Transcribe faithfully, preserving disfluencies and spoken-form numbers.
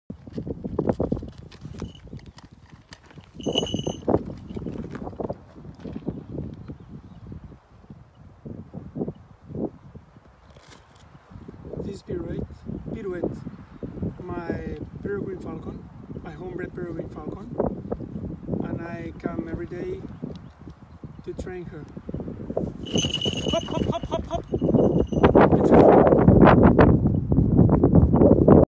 This pirouette, pirouette, my peregrine falcon, my homebred peregrine falcon, and I come every day to train her. Hop, hop, hop, hop, hop.